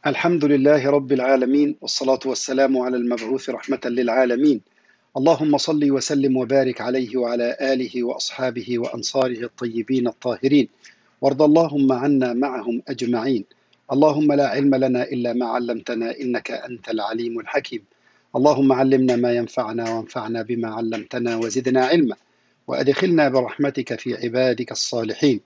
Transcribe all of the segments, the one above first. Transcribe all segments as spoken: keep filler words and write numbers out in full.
الحمد لله رب العالمين، والصلاة والسلام على المبعوث رحمة للعالمين. اللهم صل وسلم وبارك عليه وعلى آله وأصحابه وأنصاره الطيبين الطاهرين، وارض اللهم عنا معهم أجمعين. اللهم لا علم لنا إلا ما علمتنا إنك أنت العليم الحكيم. اللهم علمنا ما ينفعنا وانفعنا بما علمتنا وزدنا علما، وأدخلنا برحمتك في عبادك الصالحين.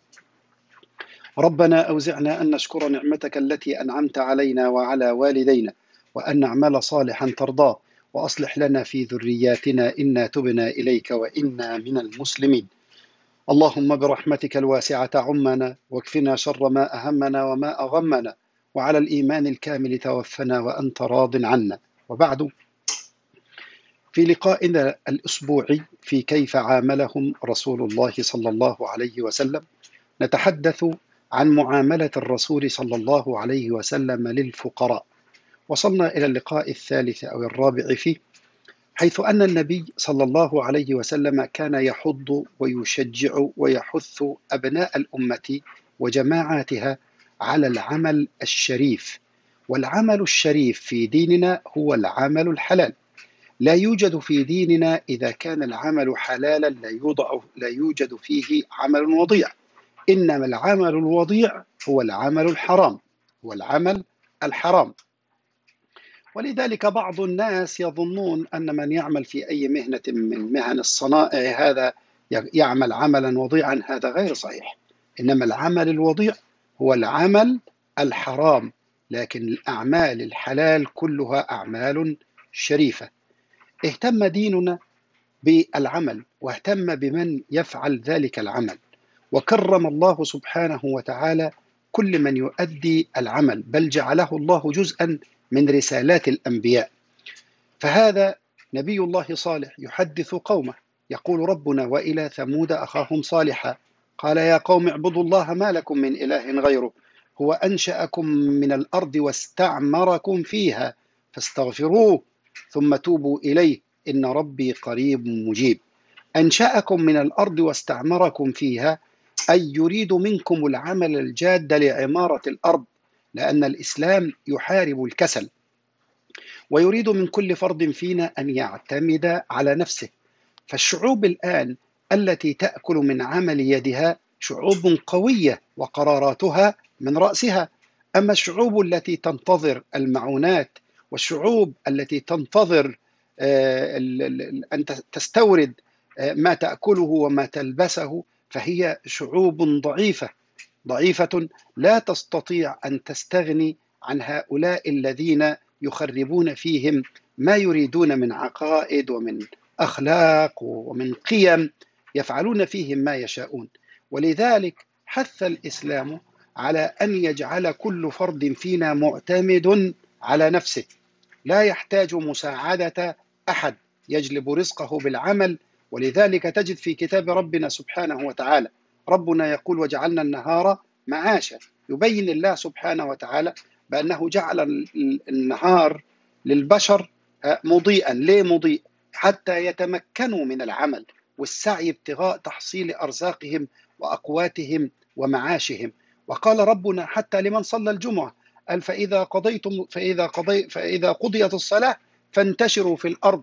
ربنا أوزعنا أن نشكر نعمتك التي أنعمت علينا وعلى والدينا، وأن نعمل صالحا ترضاه، وأصلح لنا في ذرياتنا إنا تبنا إليك وإنا من المسلمين. اللهم برحمتك الواسعة عمنا، واكفنا شر ما أهمنا وما أغمنا، وعلى الإيمان الكامل توفنا وأنت راض عنا. وبعد، في لقائنا الأسبوعي في كيف عاملهم رسول الله صلى الله عليه وسلم، نتحدث عن معاملة الرسول صلى الله عليه وسلم للفقراء. وصلنا إلى اللقاء الثالث أو الرابع فيه، حيث أن النبي صلى الله عليه وسلم كان يحض ويشجع ويحث أبناء الأمة وجماعاتها على العمل الشريف. والعمل الشريف في ديننا هو العمل الحلال. لا يوجد في ديننا إذا كان العمل حلالا لا يوضع لا يوجد فيه عمل وضيع، إنما العمل الوضيع هو العمل الحرام، هو العمل الحرام. ولذلك بعض الناس يظنون أن من يعمل في أي مهنة من مهن الصنائع هذا يعمل عملا وضيعا. هذا غير صحيح. إنما العمل الوضيع هو العمل الحرام، لكن الأعمال الحلال كلها أعمال شريفة. اهتم ديننا بالعمل، واهتم بمن يفعل ذلك العمل، وكرم الله سبحانه وتعالى كل من يؤدي العمل، بل جعله الله جزءا من رسالات الأنبياء. فهذا نبي الله صالح يحدث قومه يقول: ربنا وإلى ثمود أخاهم صالحا قال يا قوم اعبدوا الله ما لكم من إله غيره هو أنشأكم من الأرض واستعمركم فيها فاستغفروه ثم توبوا إليه إن ربي قريب مجيب. أنشأكم من الأرض واستعمركم فيها، أي يريد منكم العمل الجاد لعمارة الأرض، لأن الإسلام يحارب الكسل، ويريد من كل فرد فينا أن يعتمد على نفسه. فالشعوب الآن التي تأكل من عمل يدها شعوب قوية وقراراتها من رأسها، أما الشعوب التي تنتظر المعونات، والشعوب التي تنتظر أن تستورد ما تأكله وما تلبسه، فهي شعوب ضعيفة ضعيفة لا تستطيع أن تستغني عن هؤلاء الذين يخربون فيهم ما يريدون من عقائد ومن أخلاق ومن قيم، يفعلون فيهم ما يشاءون. ولذلك حث الإسلام على أن يجعل كل فرد فينا معتمد على نفسه، لا يحتاج مساعدة أحد، يجلب رزقه بالعمل. ولذلك تجد في كتاب ربنا سبحانه وتعالى ربنا يقول: وجعلنا النهار معاشا. يبين الله سبحانه وتعالى بأنه جعل النهار للبشر مضيئا. ليه مضيء؟ حتى يتمكنوا من العمل والسعي ابتغاء تحصيل أرزاقهم وأقواتهم ومعاشهم. وقال ربنا حتى لمن صلى الجمعة: قال فإذا قضيتم فإذا قضي فإذا قضيت الصلاة فانتشروا في الأرض،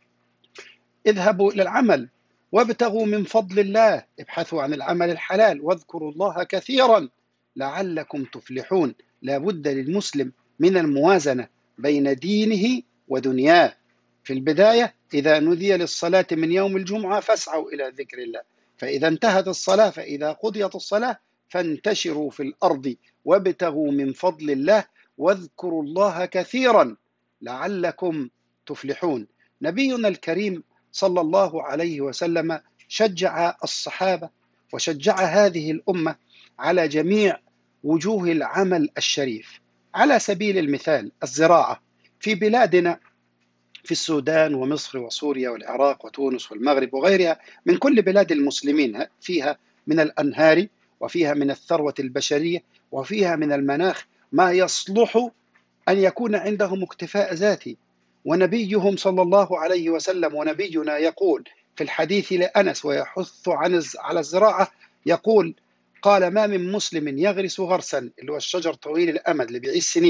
اذهبوا إلى العمل وابتغوا من فضل الله، ابحثوا عن العمل الحلال واذكروا الله كثيرا لعلكم تفلحون. لا بد للمسلم من الموازنة بين دينه ودنياه. في البداية: إذا نودي للصلاة من يوم الجمعة فاسعوا إلى ذكر الله، فإذا انتهت الصلاة فإذا قضيت الصلاة فانتشروا في الأرض وابتغوا من فضل الله واذكروا الله كثيرا لعلكم تفلحون. نبينا الكريم صلى الله عليه وسلم شجع الصحابة وشجع هذه الأمة على جميع وجوه العمل الشريف. على سبيل المثال: الزراعة في بلادنا، في السودان ومصر وسوريا والعراق وتونس والمغرب وغيرها من كل بلاد المسلمين، فيها من الأنهار وفيها من الثروة البشرية وفيها من المناخ ما يصلح أن يكون عندهم اكتفاء ذاتي. ونبيهم صلى الله عليه وسلم ونبينا يقول في الحديث لأنس ويحث عن على الزراعة، يقول: قال: ما من مسلم يغرس غرسا، اللي هو الشجر طويل الأمد اللي بيعيش سنين،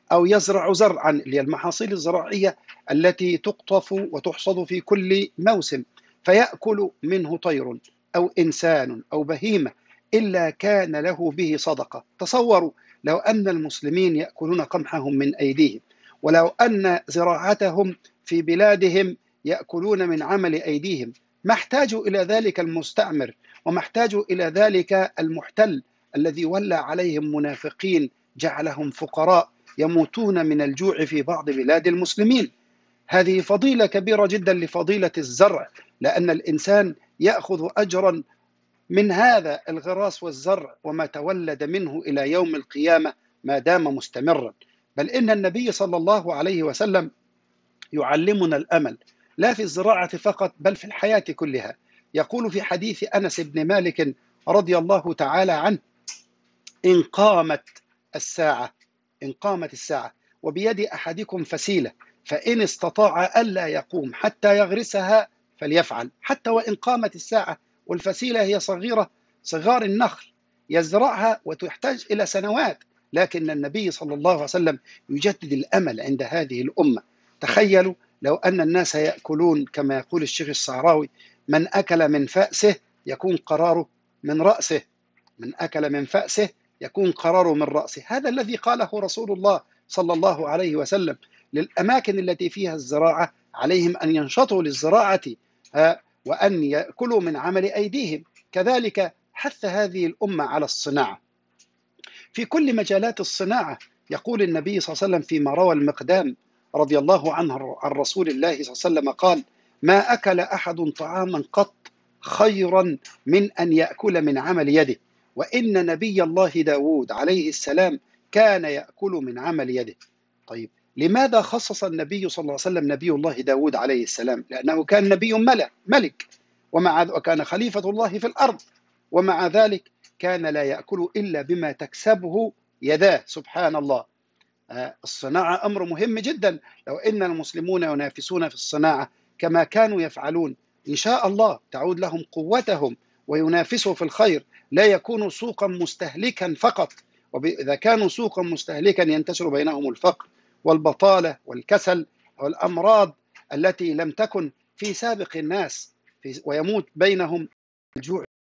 أو يزرع زرعا، اللي هي المحاصيل الزراعية التي تقطف وتحصد في كل موسم، فيأكل منه طير أو إنسان أو بهيمة إلا كان له به صدقة. تصوروا لو أن المسلمين يأكلون قمحهم من أيديهم، ولو أن زراعتهم في بلادهم يأكلون من عمل أيديهم، ما احتاجوا إلى ذلك المستعمر، وما احتاجوا إلى ذلك المحتل الذي ولى عليهم منافقين جعلهم فقراء يموتون من الجوع في بعض بلاد المسلمين. هذه فضيلة كبيرة جدا لفضيلة الزرع، لأن الإنسان يأخذ أجرا من هذا الغراس والزرع وما تولد منه إلى يوم القيامة ما دام مستمرا. بل إن النبي صلى الله عليه وسلم يعلمنا الأمل، لا في الزراعة فقط بل في الحياة كلها. يقول في حديث أنس بن مالك رضي الله تعالى عنه: إن قامت الساعة إن قامت الساعة وبيد أحدكم فسيلة، فإن استطاع ألا يقوم حتى يغرسها فليفعل. حتى وإن قامت الساعة والفسيلة هي صغيرة صغار النخل يزرعها وتحتاج إلى سنوات، لكن النبي صلى الله عليه وسلم يجدد الأمل عند هذه الأمة. تخيلوا لو أن الناس يأكلون كما يقول الشيخ الصعراوي: من أكل من فأسه يكون قراره من رأسه، من أكل من فأسه يكون قراره من رأسه. هذا الذي قاله رسول الله صلى الله عليه وسلم للأماكن التي فيها الزراعة، عليهم أن ينشطوا للزراعة وأن يأكلوا من عمل أيديهم. كذلك حث هذه الأمة على الصناعة في كل مجالات الصناعة. يقول النبي صلى الله عليه وسلم فيما روى المقدام رضي الله عنه عن رسول الله صلى الله عليه وسلم قال: ما أكل أحد طعاما قط خيرا من أن يأكل من عمل يده، وإن نبي الله داود عليه السلام كان يأكل من عمل يده. طيب لماذا خصص النبي صلى الله عليه وسلم نبي الله داود عليه السلام؟ لأنه كان نبي ملك ومع وكان خليفة الله في الأرض، ومع ذلك كان لا يأكل إلا بما تكسبه يداه. سبحان الله. الصناعة أمر مهم جدا. لو إن المسلمون ينافسون في الصناعة كما كانوا يفعلون، إن شاء الله تعود لهم قوتهم وينافسوا في الخير، لا يكونوا سوقا مستهلكا فقط. وإذا كانوا سوقا مستهلكا ينتشر بينهم الفقر والبطالة والكسل والأمراض التي لم تكن في سابق الناس، ويموت بينهم الجوع